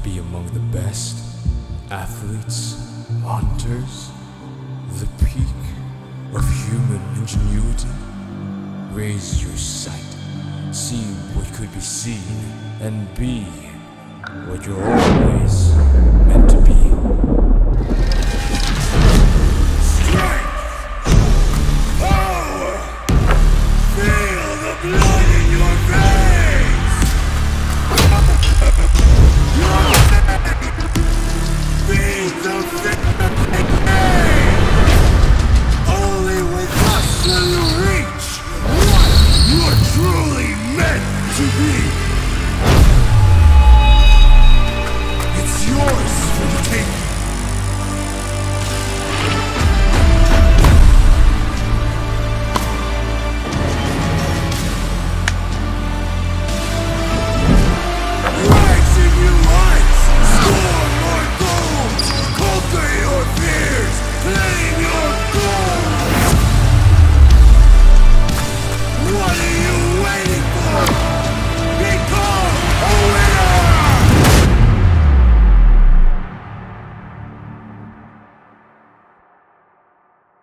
be among the best athletes, hunters, the peak of human ingenuity. Raise your sight, see what could be seen, and be what you're always